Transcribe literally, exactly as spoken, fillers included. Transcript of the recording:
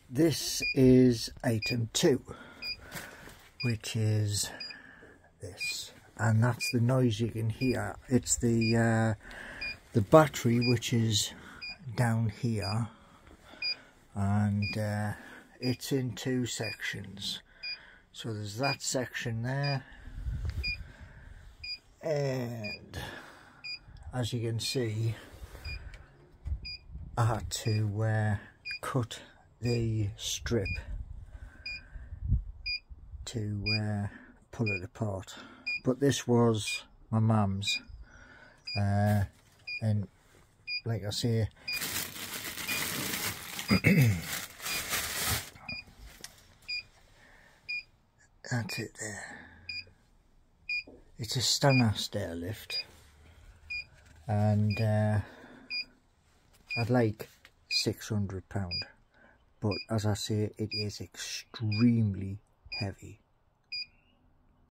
this is item two, which is this, and that's the noise you can hear. It's the uh, the battery, which is down here, and uh, it's in two sections. So there's that section there, and as you can see, I had to uh, cut the strip to uh, pull it apart. But this was my mum's, uh, and like I say, that's it there. It's a Stannah Stairlift, and uh, I'd like six hundred pounds, but as I say, it is extremely heavy.